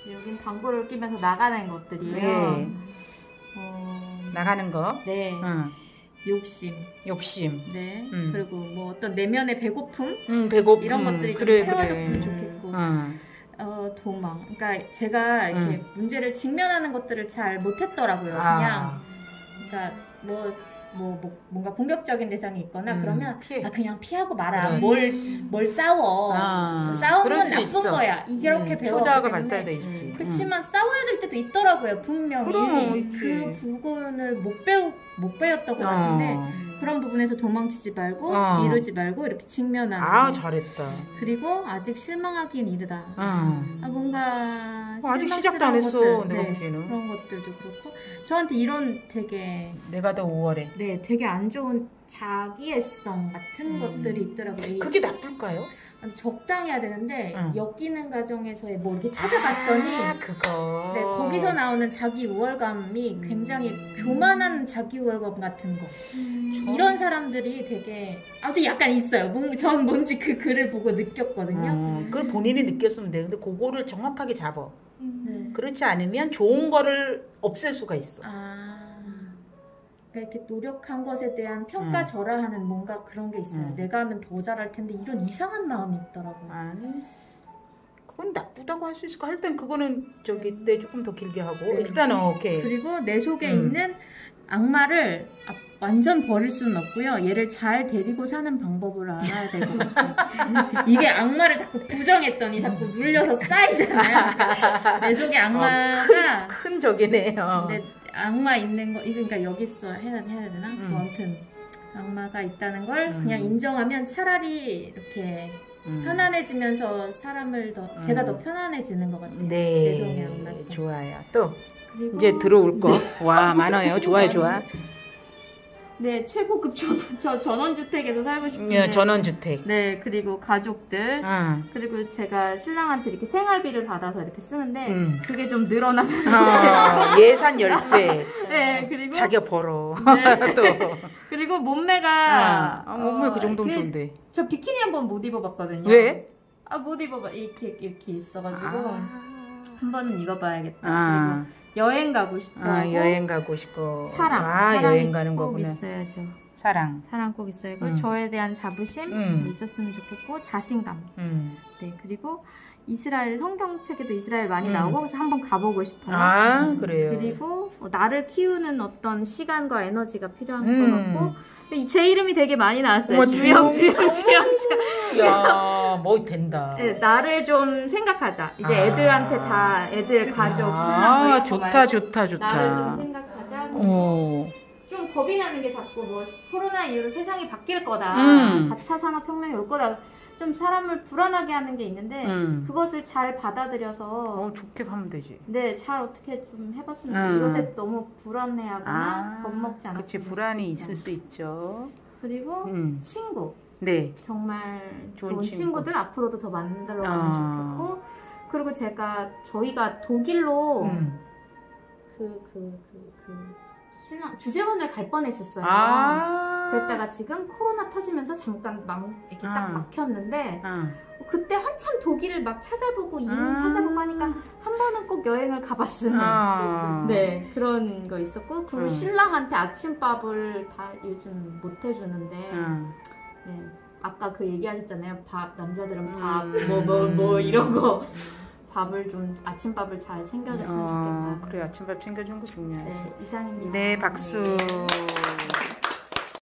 여긴 방구를 끼면서 나가는 것들이에요. 네. 나가는 거. 네. 욕심. 네. 그리고 뭐 어떤 내면의 배고픔. 배고픔. 이런 것들이 좀 채워졌으면 좋겠고. 도망. 그러니까 제가 이렇게 문제를 직면하는 것들을 잘 못했더라고요. 그냥. 그러니까 뭔가 공격적인 대상이 있거나 그러면 그냥 피하고 말아. 뭘 싸워. 싸우면 나쁜 거야. 이렇게 배워왔기 소자가 발달돼 있지. 그렇지만 싸워야 될 때도 있더라고요. 분명히. 그 부분을 못 배웠던 것 같은데 그런 부분에서 도망치지 말고 미루지 말고 이렇게 직면하는. 잘했다. 그리고 아직 실망하긴 이르다. 뭔가 아직 시작도 안 했어. 것들, 내가 보기에는. 그런 것들도 그렇고 저한테 이런 되게 내가 더 5월에 되게 안 좋은 자기애성 같은 것들이 있더라고요. 그게 나쁠까요? 적당히 해야 되는데 엮이는 과정에서 뭐 이렇게 찾아봤더니 그거. 네, 거기서 나오는 자기 우월감이 굉장히 교만한 자기 우월감 같은 거. 이런 사람들이 되게 아무튼 약간 있어요. 전 뭔지 그 글을 보고 느꼈거든요. 그걸 본인이 느꼈으면 돼. 근데 그거를 정확하게 잡아. 그렇지 않으면 좋은 거를 없앨 수가 있어. 이렇게 노력한 것에 대한 평가절하하는 뭔가 그런 게 있어요. 내가 하면 더 잘할 텐데 이런 이상한 마음이 있더라고요. 아니, 그건 나쁘다고 할 수 있을까? 할 땐 그거는 때 조금 더 길게 하고 일단은 오케이. 그리고 내 속에 있는 악마를 완전 버릴 수는 없고요. 얘를 잘 데리고 사는 방법을 알아야 될 것 같아요. 이게 악마를 자꾸 부정했더니 자꾸 눌려서 쌓이잖아요. 내 속에 악마가 큰 적이네요. 악마 있는 거, 그러니까 여기 있어 해야 되나? 뭐 아무튼 악마가 있다는 걸 그냥 인정하면 차라리 이렇게 편안해지면서 사람을 제가 더 편안해지는 것 같아요. 내 속에 악마. 좋아요. 또 이제 들어올 거. 와, 많아요. 좋아요. 네, 최고급 전원주택에서 살고 싶은데. 전원주택. 네, 그리고 가족들. 그리고 제가 신랑한테 이렇게 생활비를 받아서 이렇게 쓰는데 그게 좀 늘어나면 예산 10배. 네, 그리고 자기가 벌어. 네. 또. 그리고 몸매가 몸매 그 정도면 좋은데. 저 비키니 한번 못 입어봤거든요. 왜? 못 입어봐. 이렇게 있어가지고 한 번은 입어봐야겠다. 그리고 여행 가고 싶어. 여행 가고 싶고. 사랑 여행 가는 거구나. 있어야죠. 사랑 꼭 있어야고 저에 대한 자부심 있었으면 좋겠고 자신감. 네, 그리고 이스라엘 성경책에도 이스라엘 많이 나오고 그래서 한번 가보고 싶어요. 그래요. 그리고 나를 키우는 어떤 시간과 에너지가 필요한 것 같고 제 이름이 되게 많이 나왔어요. 주영. 야, 뭐 된다. 네, 나를 좀 생각하자. 이제 애들한테 다 애들 가족 신랑 좋다. 나를 좀 생각하자. 좀 겁이 나는 게 자꾸 뭐 코로나 이후로 세상이 바뀔 거다. 4차 산업혁명이 올 거다. 좀 사람을 불안하게 하는 게 있는데 그것을 잘 받아들여서 좋게 하면 되지. 네, 잘 어떻게 좀 해봤으면 이것에 너무 불안해하거나 겁먹지 않았으면 그치, 불안이 있을 수 있죠. 그리고 친구. 네. 정말 좋은 친구들 앞으로도 더 만들어가면 좋겠고 그리고 저희가 독일로 신랑 주재원을 갈 뻔했었어요. 그랬다가 지금 코로나 터지면서 잠깐 이렇게 딱 막혔는데 그때 한참 독일을 막 찾아보고 이민 찾아보고 하니까 한 번은 꼭 여행을 가봤으면 네, 그런 거 있었고 그리고 신랑한테 아침밥을 다 요즘 못 해주는데 네, 아까 그 얘기하셨잖아요. 남자들은 밥 뭐 이런 거 아침밥을 잘 챙겨줬으면 좋겠다. 그래, 아침밥 챙겨주는 거 중요하지. 네, 이상입니다. 네, 박수.